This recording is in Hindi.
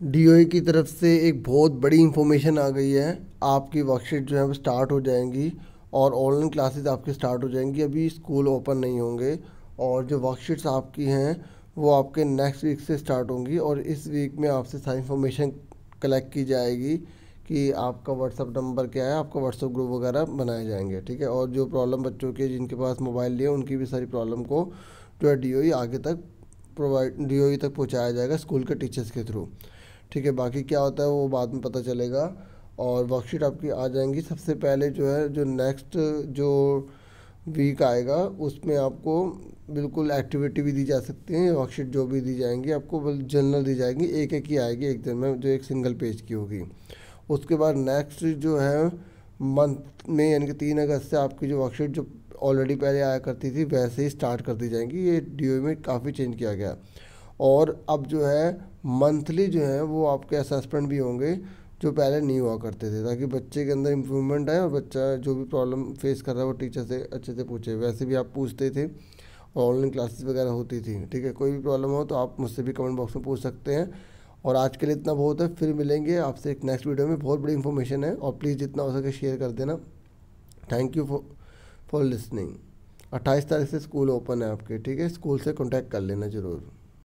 डीओई की तरफ से एक बहुत बड़ी इंफॉर्मेशन आ गई है। आपकी वर्कशीट जो है वो स्टार्ट हो जाएंगी और ऑनलाइन क्लासेस आपकी स्टार्ट हो जाएंगी। अभी स्कूल ओपन नहीं होंगे और जो वर्कशीट्स आपकी हैं वो आपके नेक्स्ट वीक से स्टार्ट होंगी और इस वीक में आपसे सारी इंफॉर्मेशन कलेक्ट की जाएगी कि आपका व्हाट्सअप नंबर क्या है, आपका व्हाट्सअप ग्रुप वगैरह बनाए जाएंगे, ठीक है। और जो प्रॉब्लम बच्चों के जिनके पास मोबाइल नहीं है उनकी भी सारी प्रॉब्लम को जो है डीओई आगे तक डीओई तक पहुंचाया जाएगा स्कूल के टीचर्स के थ्रू, ठीक है। बाकी क्या होता है वो बाद में पता चलेगा। और वर्कशीट आपकी आ जाएंगी। सबसे पहले जो है जो नेक्स्ट जो वीक आएगा उसमें आपको बिल्कुल एक्टिविटी भी दी जा सकती है। वर्कशीट जो भी दी जाएंगी आपको बल्कि जनरल दी जाएंगी, एक एक ही आएगी एक दिन में, जो एक सिंगल पेज की होगी। उसके बाद नेक्स्ट जो है मंथ में यानी कि 3 अगस्त से आपकी जो वर्कशीट जो ऑलरेडी पहले आया करती थी वैसे ही स्टार्ट कर दी जाएंगी। ये डीओ में काफ़ी चेंज किया गया। और अब जो है मंथली जो है वो आपके असेसमेंट भी होंगे जो पहले नहीं हुआ करते थे, ताकि बच्चे के अंदर इम्प्रूवमेंट आए और बच्चा जो भी प्रॉब्लम फेस कर रहा है वो टीचर से अच्छे से पूछे। वैसे भी आप पूछते थे और ऑनलाइन क्लासेस वगैरह होती थी, ठीक है। कोई भी प्रॉब्लम हो तो आप मुझसे भी कमेंट बॉक्स में पूछ सकते हैं। और आज के लिए इतना बहुत है, फिर मिलेंगे आपसे एक नेक्स्ट वीडियो में। बहुत बड़ी इन्फॉर्मेशन है और प्लीज़ जितना हो सके शेयर कर देना। Thank you for listening. 28 तारीख से स्कूल ओपन है आपके, ठीक है। स्कूल से कॉन्टैक्ट कर लेना ज़रूर।